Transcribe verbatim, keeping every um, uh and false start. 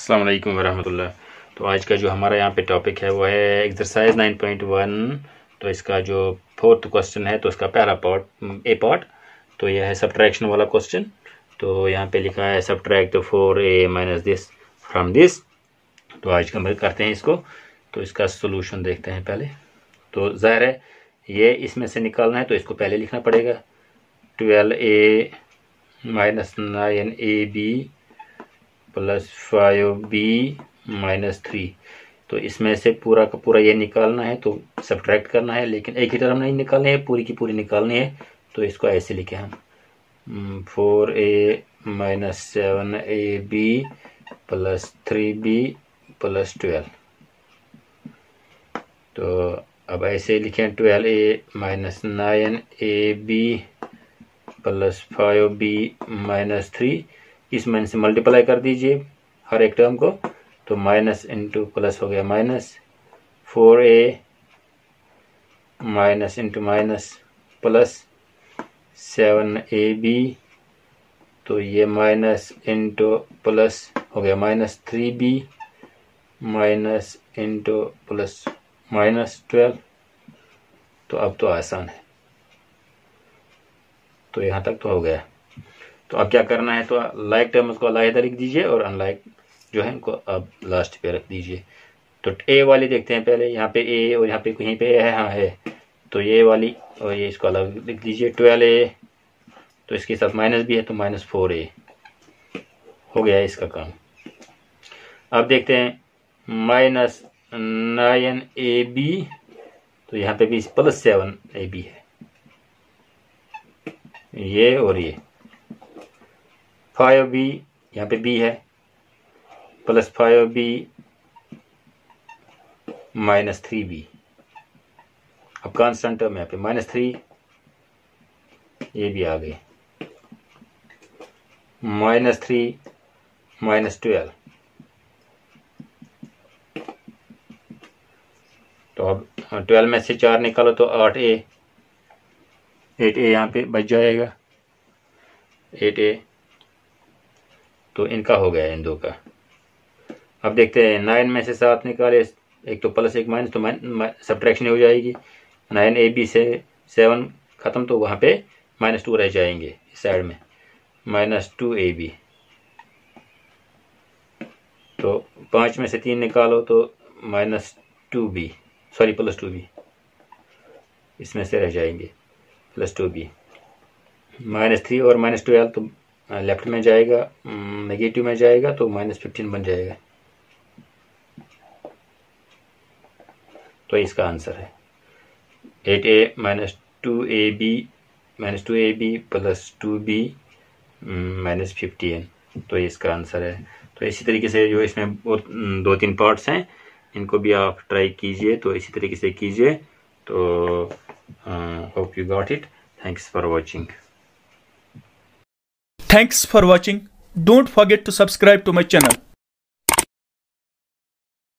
अस्सलाम वालेकुम वरहमतुल्लाह। तो आज का जो हमारा यहाँ पे टॉपिक है वो है एक्सरसाइज नाइन पॉइंट वन। तो इसका जो फोर्थ क्वेश्चन है तो इसका पहला पार्ट ए पार्ट तो यह है सब्ट्रैक्शन वाला क्वेश्चन। तो यहाँ पे लिखा है subtract four A minus this from this. तो आज का हम करते हैं इसको। तो इसका सोल्यूशन देखते हैं पहले। तो ज़ाहिर है ये इसमें से निकालना है तो इसको पहले लिखना पड़ेगा। Twelve A minus nine A B plus five B minus three. तो इसमें से पूरा का पूरा ये निकालना है तो सब्ट्रैक्ट करना है, लेकिन एक ही टर्म नहीं निकालनी है, पूरी की पूरी निकालनी है। तो इसको ऐसे लिखे हम four A minus seven A B plus three B plus twelve. तो अब ऐसे लिखें twelve A minus nine A B plus five B minus three. इसमें से मल्टीप्लाई कर दीजिए हर एक टर्म को। तो माइनस इंटू प्लस हो गया minus four A minus into minus plus seven A B. तो ये माइनस इंटू प्लस हो गया minus three B minus into plus minus twelve. तो अब तो आसान है। तो यहाँ तक तो हो गया। तो अब क्या करना है, तो लाइक टर्म्स को अलग लिख दीजिए और अनलाइक जो है इनको अब लास्ट पे रख दीजिए। तो ए वाली देखते हैं पहले। यहाँ पे ए और यहाँ पे कहीं पे है, हाँ है। तो ये वाली और ये इसको अलग लिख दीजिए। ट्वेल्व ए तो इसके साथ माइनस भी है तो माइनस फोर ए हो गया इसका काम। अब देखते हैं माइनस नाइन ए बी। तो यहाँ पे भी प्लस सेवन ए बी है, ये और ये। फाइव बी यहाँ पे बी है plus five B minus three B. अब कांस्टेंट टर्म यहाँ पे माइनस थ्री, ये भी आ गए माइनस थ्री माइनस ट्वेल्व। तो अब ट्वेल्व में से चार निकालो तो आठ ए एट ए यहाँ पे बच जाएगा। एट ए तो इनका हो गया इन दो का। अब देखते हैं नाइन में से सात निकाले, एक तो प्लस एक माइनस, तो सब्ट्रैक्शन हो जाएगी। नाइन ए बी से सेवन ख़त्म तो वहाँ पे माइनस टू रह जाएंगे इस साइड में, माइनस टू ए बी। तो पाँच में से तीन निकालो तो minus two B sorry plus two B इसमें से रह जाएंगे, plus two B. Minus three और माइनस ट्वेल्व तो लेफ्ट में जाएगा, नेगेटिव में जाएगा तो माइनस फिफ्टीन बन जाएगा। तो इसका आंसर है eight A minus two A B minus two A B plus two B minus fifteen. तो इसका आंसर है। तो इसी तरीके से जो इसमें दो तीन पार्ट्स हैं इनको भी आप ट्राई कीजिए। तो इसी तरीके से कीजिए। तो hope you got it. Thanks for watching. Thanks for watching. Don't forget to subscribe to my channel.